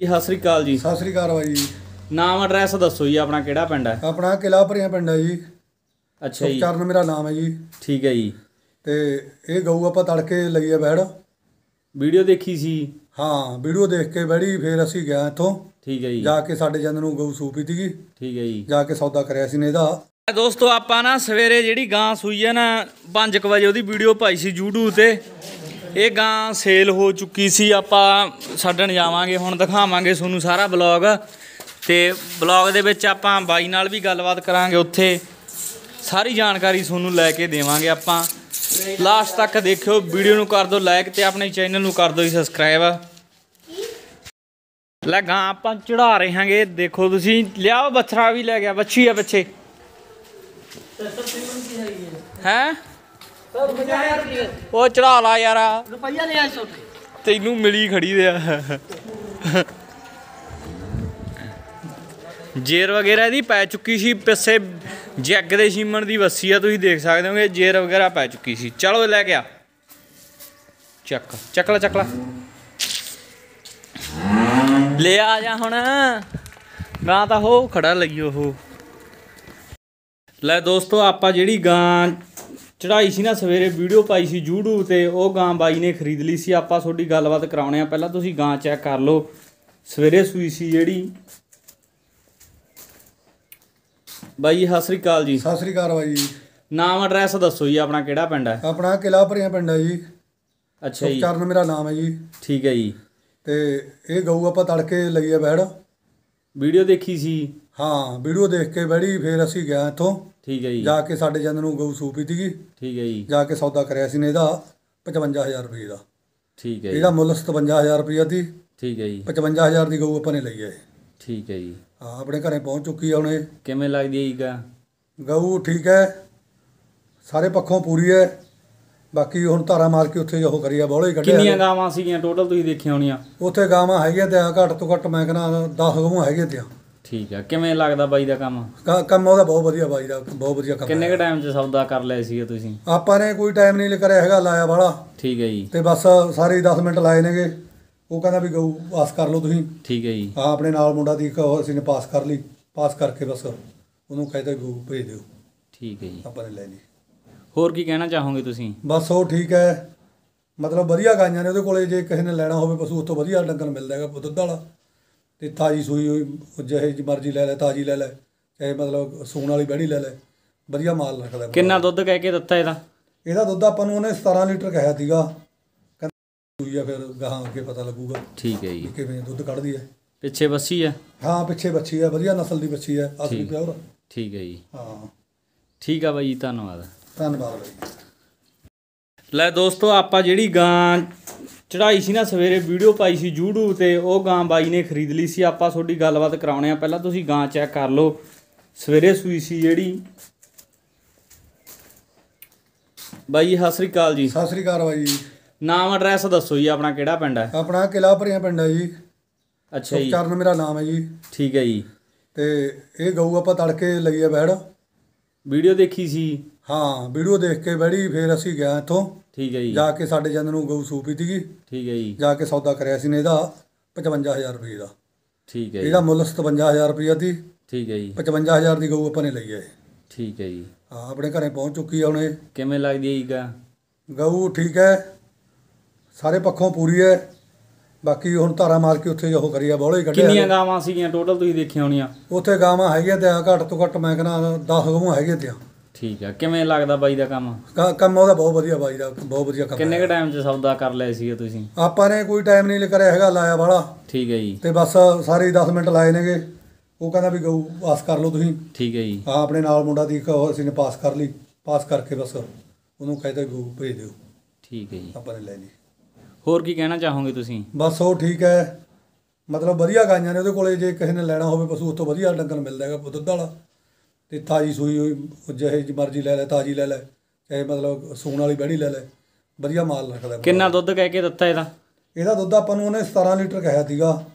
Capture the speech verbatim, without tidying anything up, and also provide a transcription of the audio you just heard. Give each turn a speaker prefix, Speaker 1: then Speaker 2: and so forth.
Speaker 1: ਸਤਿ ਸ੍ਰੀ ਅਕਾਲ ਜੀ।
Speaker 2: ਸਤਿ ਸ੍ਰੀ ਅਕਾਲ ਬਾਈ ਜੀ।
Speaker 1: ਨਾਮ ਐਡਰੈਸ ਦੱਸੋ ਜੀ, ਆਪਣਾ ਕਿਹੜਾ ਪਿੰਡ ਹੈ?
Speaker 2: ਆਪਣਾ ਕਿਲਾ ਭਰੀਆਂ ਪਿੰਡ ਹੈ ਜੀ।
Speaker 1: ਅੱਛਾ ਜੀ,
Speaker 2: ਸੁਖਚਰਨ ਮੇਰਾ ਨਾਮ ਹੈ ਜੀ।
Speaker 1: ਠੀਕ ਹੈ ਜੀ।
Speaker 2: ਤੇ ਇਹ ਗਊ ਆਪਾਂ ਤੜਕੇ ਲਈ ਆ ਬੈੜ।
Speaker 1: ਵੀਡੀਓ ਦੇਖੀ ਸੀ?
Speaker 2: ਹਾਂ, ਵੀਡੀਓ ਦੇਖ ਕੇ ਬੈੜੀ ਫਿਰ ਅਸੀਂ ਗਏ ਇੱਥੋਂ।
Speaker 1: ਠੀਕ ਹੈ ਜੀ।
Speaker 2: ਜਾ ਕੇ ਸਾਡੇ ਜਨ ਨੂੰ ਗਊ ਸੂਪੀ ਸੀਗੀ।
Speaker 1: ਠੀਕ ਹੈ ਜੀ।
Speaker 2: ਜਾ ਕੇ ਸੌਦਾ ਕਰਿਆ ਸੀ ਨੇ ਇਹਦਾ।
Speaker 1: ਦੋਸਤੋ ਆਪਾਂ ਨਾ ਸਵੇਰੇ ਜਿਹੜੀ ਗਾਂ ਸੂਈ ਹੈ ਨਾ ਪੰਜ ਕੁ ਵਜੇ ਉਹਦੀ ਵੀਡੀਓ ਪਾਈ ਸੀ YouTube ਤੇ। ਇਹ ਗਾਂ ਸੇਲ ਹੋ ਚੁੱਕੀ ਸੀ। ਆਪਾਂ ਛੱਡਣ ਜਾਵਾਂਗੇ, ਹੁਣ ਦਿਖਾਵਾਂਗੇ ਤੁਹਾਨੂੰ ਸਾਰਾ ਬਲੌਗ। ਤੇ ਬਲੌਗ ਦੇ ਵਿੱਚ ਆਪਾਂ ਬਾਈ ਨਾਲ ਵੀ ਗੱਲਬਾਤ ਕਰਾਂਗੇ, ਉੱਥੇ ਸਾਰੀ ਜਾਣਕਾਰੀ ਤੁਹਾਨੂੰ ਲੈ ਕੇ ਦੇਵਾਂਗੇ ਆਪਾਂ। ਲਾਸਟ ਤੱਕ ਦੇਖਿਓ, ਵੀਡੀਓ ਨੂੰ ਕਰ ਦਿਓ ਲਾਈਕ ਤੇ ਆਪਣੇ ਚੈਨਲ ਨੂੰ ਕਰ ਦਿਓ ਸਬਸਕ੍ਰਾਈਬ। ਲੈ ਗਾਂ ਆਪਾਂ ਚੜਾ ਰਹੇ ਹਾਂਗੇ, ਦੇਖੋ ਤੁਸੀਂ। ਲਿਆਓ, ਬੱਛੜਾ ਵੀ ਲੈ ਗਿਆ, ਬੱਛੀ ਆ ਪਿੱਛੇ ਹੈ। ਉਹ ਚੜਾ ਲਾ ਯਾਰ, ਰੁਪਈਆ ਲੈ ਆ ਸੌ ਤੈਨੂੰ ਮਿਲੀ ਖੜੀ ਦੇ ਆ। ਜੇਰ ਵਗੈਰਾ ਇਹਦੀ ਪੈ ਚੁੱਕੀ ਸੀ, ਪਿੱਛੇ ਜੱਗ ਦੇ ਸੀਮਣ ਦੀ ਵੱਸੀ ਆ, ਤੁਸੀਂ ਦੇਖ ਸਕਦੇ ਹੋਗੇ। ਜੇਰ ਵਗੈਰਾ ਪੈ ਚੁੱਕੀ ਸੀ। ਚਲੋ ਲੈ ਕੇ ਆ, ਚੱਕ ਚੱਕ ਲਾ ਚੱਕ ਲਾ, ਲੈ ਆ ਜਾ ਹੁਣ। ਗਾਂ ਤਾਂ ਹੋ ਖੜਾ ਲਈ ਉਹ। ਲੈ ਦੋਸਤੋ, ਆਪਾਂ ਜਿਹੜੀ ਗਾਂ ਚੜਾਈ ਸੀ ਨਾ ਸਵੇਰੇ, ਵੀਡੀਓ ਪਾਈ ਸੀ YouTube ਤੇ, ਉਹ ਗਾਂ ਬਾਈ ਨੇ ਖਰੀਦ ਲਈ ਸੀ। ਆਪਾਂ ਤੁਹਾਡੀ ਗੱਲਬਾਤ ਕਰਾਉਣੇ ਆ। ਪਹਿਲਾਂ ਤੁਸੀਂ ਗਾਂ ਚੈੱਕ ਕਰ ਲਓ, ਸਵੇਰੇ ਸੂਈ ਸੀ ਜਿਹੜੀ। ਬਾਈ ਸਤਿ ਸ੍ਰੀ ਅਕਾਲ ਜੀ।
Speaker 2: ਸਤਿ ਸ੍ਰੀ ਅਕਾਲ ਬਾਈ ਜੀ।
Speaker 1: ਨਾਮ ਐਡਰੈਸ ਦੱਸੋ ਜੀ, ਆਪਣਾ ਕਿਹੜਾ ਪਿੰਡ ਹੈ?
Speaker 2: ਆਪਣਾ ਕਿਲਾ ਭਰੀਆਂ ਪਿੰਡ ਹੈ ਜੀ।
Speaker 1: ਅੱਛਾ ਜੀ।
Speaker 2: ਸੁਖਚਰਨ ਮੇਰਾ ਨਾਮ ਹੈ ਜੀ।
Speaker 1: ਠੀਕ ਹੈ ਜੀ।
Speaker 2: ਤੇ ਇਹ ਗਊ ਆਪਾਂ ਤੜਕੇ ਲਈ ਆ ਬੈੜ।
Speaker 1: ਵੀਡੀਓ ਦੇਖੀ ਸੀ?
Speaker 2: ਹਾਂ, ਵੀਡੀਓ ਦੇਖ ਕੇ ਬੈੜੀ ਫਿਰ ਅਸੀਂ ਗਏ ਇੱਥੋਂ।
Speaker 1: ਠੀਕ ਹੈ ਜੀ।
Speaker 2: ਜਾ ਕੇ ਸਾਡੇ ਜਨ ਨੂੰ ਗਊ ਸੂਪੀ ਸੀਗੀ।
Speaker 1: ਠੀਕ ਹੈ ਜੀ।
Speaker 2: ਜਾ ਕੇ ਸੌਦਾ ਕਰਿਆ ਸੀ ਨੇ ਇਹਦਾ ਪਚਵੰਜਾ ਹਜ਼ਾਰ ਰੁਪਏ ਦਾ।
Speaker 1: ਠੀਕ ਹੈ ਜੀ।
Speaker 2: ਇਹਦਾ ਮੁੱਲ ਸਤਵੰਜਾ ਹਜ਼ਾਰ ਰੁਪਈਆ ਸੀ।
Speaker 1: ਠੀਕ ਹੈ ਜੀ।
Speaker 2: ਪਚਵੰਜਾ ਹਜ਼ਾਰ ਦੀ ਗਊ ਆਪਾਂ ਨੇ ਲਈ ਹੈ।
Speaker 1: ਠੀਕ ਹੈ ਜੀ।
Speaker 2: ਹਾਂ, ਆਪਣੇ ਘਰੇ ਪਹੁੰਚ ਚੁੱਕੀ ਆ ਹੁਣ ਇਹ।
Speaker 1: ਕਿਵੇਂ ਲੱਗਦੀ ਹੈ ਜੀ ਗਾਂ?
Speaker 2: ਗਊ ਠੀਕ ਹੈ, ਸਾਰੇ ਪੱਖੋਂ ਪੂਰੀ ਹੈ। ਬਾਕੀ ਹੁਣ ਧਾਰਾ ਮਾਰ ਕੇ ਉੱਥੇ ਉਹ ਕਰੀ ਆ, ਬੋਲੇ ਹੀ ਕੱਢਿਆ।
Speaker 1: ਕਿੰਨੀਆਂ ਗਾਵਾਂ ਸੀਗੀਆਂ ਟੋਟਲ ਤੁਸੀਂ ਦੇਖੀਆਂ ਹੋਣੀਆਂ?
Speaker 2: ਉੱਥੇ ਗਾਵਾਂ ਹੈਗੀਆਂ ਤੇ ਘੱਟ ਤੋਂ ਘੱਟ ਮੈਂ ਕਹਿੰਦਾ ਦਸ ਗਊਆਂ ਹੈਗੀਆਂ ਤੇ।
Speaker 1: ਠੀਕ ਆ। ਕਿਵੇਂ ਲੱਗਦਾ ਬਾਈ ਦਾ ਕੰਮ?
Speaker 2: ਕੰਮ ਉਹਦਾ ਬਹੁਤ ਵਧੀਆ ਬਾਈ ਦਾ, ਬਹੁਤ ਵਧੀਆ ਕੰਮ।
Speaker 1: ਕਿੰਨੇ ਕ ਟਾਈਮ 'ਚ ਸੌਦਾ ਕਰ ਲਿਆ ਸੀਗਾ ਤੁਸੀਂ?
Speaker 2: ਆਪਾਂ ਨੇ ਕੋਈ ਟਾਈਮ ਨਹੀਂ ਕਰਿਆ ਹੈਗਾ, ਲਾਇਆ ਵਾਲਾ।
Speaker 1: ਠੀਕ ਹੈ ਜੀ।
Speaker 2: ਤੇ ਬਸ ਸਾਰੇ ਦਸ ਮਿੰਟ ਲਾਏ ਨੇਗੇ। ਉਹ ਕਹਿੰਦਾ ਵੀ ਗਊ ਪਾਸ ਕਰ ਲਓ ਤੁਸੀਂ।
Speaker 1: ਠੀਕ ਹੈ ਜੀ।
Speaker 2: ਹਾਂ, ਆਪਣੇ ਨਾਲ ਮੁੰਡਾ ਦੀ ਅਸੀਂ ਨੇ ਪਾਸ ਕਰ ਲਈ। ਪਾਸ ਕਰਕੇ ਬਸ ਉਹਨੂੰ ਕਹਿੰਦਾ ਗਊ ਭੇਜ ਦਿਓ। ਠੀਕ ਹੈ ਜੀ। ਆਪਾਂ ਨੇ ਲੈ ਲਈ।
Speaker 1: ਹੋਰ ਕੀ ਕਹਿਣਾ ਚਾਹੋਗੇ ਤੁਸੀਂ?
Speaker 2: ਬਸ ਉਹ ਠੀਕ ਹੈ, ਮਤਲਬ ਵਧੀਆ ਗਾਈਆਂ ਨੇ ਉਹਦੇ ਕੋਲੇ। ਜੇ ਕਿਸੇ ਨੇ ਲੈਣਾ ਹੋਵੇ ਪਸ਼ੂ, ਉੱਥੋਂ ਵਧੀਆ ਡੰਗਰ ਮਿਲਦਾ ਹੈਗਾ ਦੁੱਧ ਵਾਲਾ। ਤੇ ਤਾਜ਼ੀ ਸੂਈ ਹੋਈ ਜਿਹੇ ਮਰਜ਼ੀ ਲੈ ਲੈ, ਤਾਜ਼ੀ ਲੈ ਲੈ, ਚਾਹੇ ਮਤਲਬ ਸੂਣ ਵਾਲੀ ਬੈੜੀ ਲੈ ਲੈ, ਵਧੀਆ ਮਾਲ ਰੱਖਦਾ।
Speaker 1: ਕਿੰਨਾ ਦੁੱਧ ਕਹਿ ਕੇ ਦਿੱਤਾ ਇਹਦਾ?
Speaker 2: ਇਹਦਾ ਦੁੱਧ ਆਪਾਂ ਨੂੰ ਉਹਨੇ ਸਤਾਰਾਂ ਲੀਟਰ ਕਿਹਾ ਸੀਗਾ। ਕਹਿੰਦਾ ਸੂਈ ਆ, ਫਿਰ ਗਾਹਾਂ ਅੱਗੇ ਪਤਾ ਲੱਗੂਗਾ। ਠੀਕ ਹੈ ਜੀ, ਕਿਵੇਂ ਦੁੱਧ ਕੱਢਦੀ ਹੈ। ਪਿੱਛੇ ਬੱਛੀ ਹੈ? ਹਾਂ, ਪਿੱਛੇ ਬੱਛੀ ਹੈ, ਵਧੀਆ ਨਸਲ ਦੀ ਬੱਛੀ ਹੈ, ਅਸਲੀ ਪਿਓਰ। ਠੀਕ ਹੈ ਜੀ। ਹਾਂ
Speaker 1: ਠੀਕ ਆ ਬਾਈ ਜੀ, ਧੰਨਵਾਦ।
Speaker 2: ਧੰਨਵਾਦ ਬਾਈ।
Speaker 1: ਲੈ ਦੋਸਤੋ, ਆਪਾਂ ਜਿਹੜੀ ਗਾਂ ਚੜਾਈ ਸੀ ਨਾ ਸਵੇਰੇ, ਵੀਡੀਓ ਪਾਈ ਸੀ YouTube ਤੇ, ਉਹ ਗਾਂ ਬਾਈ ਨੇ ਖਰੀਦ ਲਈ ਸੀ। ਆਪਾਂ ਤੁਹਾਡੀ ਗੱਲਬਾਤ ਕਰਾਉਣੇ ਆ। ਪਹਿਲਾਂ ਤੁਸੀਂ ਗਾਂ ਚੈੱਕ ਕਰ ਲਓ, ਸਵੇਰੇ ਸੂਈ ਸੀ ਜਿਹੜੀ। ਬਾਈ ਸਤਿ ਸ੍ਰੀ ਅਕਾਲ ਜੀ।
Speaker 2: ਸਤਿ ਸ੍ਰੀ ਅਕਾਲ ਬਾਈ ਜੀ।
Speaker 1: ਨਾਮ ਐਡਰੈਸ ਦੱਸੋ ਜੀ, ਆਪਣਾ ਕਿਹੜਾ ਪਿੰਡ ਹੈ?
Speaker 2: ਆਪਣਾ ਕਿਲਾ ਭਰੀਆਂ ਪਿੰਡ ਹੈ ਜੀ।
Speaker 1: ਅੱਛਾ ਜੀ।
Speaker 2: ਸੁਖਚਰਨ ਮੇਰਾ ਨਾਮ ਹੈ ਜੀ।
Speaker 1: ਠੀਕ ਹੈ ਜੀ।
Speaker 2: ਤੇ ਇਹ ਗਊ ਆਪਾਂ ਤੜਕੇ ਲਈ ਆ ਬੈੜ।
Speaker 1: ਵੀਡੀਓ ਦੇਖੀ ਸੀ?
Speaker 2: ਹਾਂ, ਵੀਡੀਓ ਦੇਖ ਕੇ ਬੈੜੀ ਫਿਰ ਅਸੀਂ ਗਏ ਇੱਥੋਂ। ਠੀਕ ਹੈ ਜੀ। ਜਾ ਕੇ ਸਾਡੇ ਜਨ ਨੂੰ ਗਊ ਸੂਪੀ ਸੀਗੀ। ਠੀਕ ਹੈ ਜੀ। ਜਾ ਕੇ ਸੌਦਾ ਕਰਿਆ ਸੀ ਨੇ ਇਹਦਾ ਪਚਵੰਜਾ ਹਜ਼ਾਰ ਰੁਪਏ ਦਾ। ਠੀਕ ਹੈ। ਇਹਦਾ ਮੁੱਲ ਸਤਵੰਜਾ ਹਜ਼ਾਰ ਰੁਪਈਆ ਸੀ। ਠੀਕ ਹੈ ਜੀ। ਪਚਵੰਜਾ ਹਜ਼ਾਰ ਦੀ ਗਊ ਆਪਾਂ ਨੇ ਲਈ ਹੈ। ਠੀਕ ਹੈ ਜੀ। ਹਾਂ, ਆਪਣੇ ਘਰੇ ਪਹੁੰਚ ਚੁੱਕੀ ਆ ਹੁਣ ਇਹ। ਕਿਵੇਂ ਲੱਗਦੀ ਹੈ ਜੀ ਗਾਂ? ਗਊ ਠੀਕ ਹੈ, ਸਾਰੇ ਪੱਖੋਂ ਪੂਰੀ ਹੈ। ਬਾਕੀ ਹੁਣ ਧਾਰਾ ਮਾਰ ਕੇ ਉੱਥੇ ਉਹ ਕਰੀ ਆ, ਬੋਲੇ ਹੀ ਕੱਢਿਆ। ਕਿੰਨੀਆਂ ਗਾਵਾਂ ਸੀਗੀਆਂ ਟੋਟਲ ਤੁਸੀਂ ਦੇਖੀਆਂ ਹੋਣੀਆਂ? ਉੱਥੇ ਗਾਵਾਂ ਹੈਗੀਆਂ ਤੇ ਘੱਟ ਤੋਂ ਘੱਟ ਮੈਂ ਕਹਿੰਦਾ ਦਸ ਗਊਆਂ ਹੈਗੀਆਂ ਤੇ। ਠੀਕ ਆ। ਕਿਵੇਂ ਲੱਗਦਾ ਬਾਈ ਦਾ ਕੰਮ? ਕੰਮ ਉਹਦਾ ਬਹੁਤ ਵਧੀਆ ਬਾਈ ਦਾ, ਬਹੁਤ ਵਧੀਆ ਕੰਮ। ਕਿੰਨੇ ਕ ਟਾਈਮ 'ਚ ਸੌਦਾ ਕਰ ਲਿਆ ਸੀਗਾ ਤੁਸੀਂ? ਆਪਾਂ ਨੇ ਕੋਈ ਟਾਈਮ ਨਹੀਂ ਕਰਿਆ ਹੈਗਾ, ਲਾਇਆ ਵਾਲਾ। ਠੀਕ ਹੈ ਜੀ। ਤੇ ਬਸ ਸਾਰੇ ਦਸ ਮਿੰਟ ਲਾਏ ਨੇਗੇ। ਉਹ ਕਹਿੰਦਾ ਵੀ ਗਊ ਪਾਸ ਕਰ ਲਓ ਤੁਸੀਂ। ਠੀਕ ਹੈ ਜੀ। ਹਾਂ, ਆਪਣੇ ਨਾਲ ਮੁੰਡਾ ਦੀ ਅਸੀਂ ਨੇ ਪਾਸ ਕਰ ਲਈ। ਪਾਸ ਕਰਕੇ ਬਸ ਉਹਨੂੰ ਕਹਿੰਦਾ ਗਊ ਭੇਜ ਦਿਓ। ਠੀਕ ਹੈ ਜੀ। ਆਪਾਂ ਨੇ ਲੈ ਲਈ। ਹੋਰ ਕੀ ਕਹਿਣਾ ਚਾਹੋਗੇ ਤੁਸੀਂ? ਬਸ ਉਹ ਠੀਕ ਹੈ, ਮਤਲਬ ਵਧੀਆ ਗਾਈਆਂ ਨੇ ਉਹਦੇ ਕੋਲੇ। ਜੇ ਕਿਸੇ ਨੇ ਲੈਣਾ ਹੋਵੇ ਪਸ਼ੂ, ਉੱਥੋਂ ਵਧੀਆ ਡੰਗਰ ਮਿਲਦਾ ਹੈਗਾ ਦੁੱਧ ਵਾਲਾ। ਤੇ ਤਾਜ਼ੀ ਸੂਈ ਹੋਈ ਜਿਹੇ ਮਰਜ਼ੀ ਲੈ ਲੈ, ਤਾਜ਼ੀ ਲੈ ਲੈ, ਚਾਹੇ ਮਤਲਬ ਸੂਣ ਵਾਲੀ ਬੈੜੀ ਲੈ ਲੈ, ਵਧੀਆ ਮਾਲ ਰੱਖਦਾ। ਕਿੰਨਾ ਦੁੱਧ ਕਹਿ ਕੇ ਦਿੱਤਾ ਇਹਦਾ? ਇਹਦਾ ਦੁੱਧ ਆਪਾਂ ਨੂੰ ਉਹਨੇ ਸਤਾਰਾਂ ਲੀਟਰ ਕਿਹਾ ਸੀਗਾ।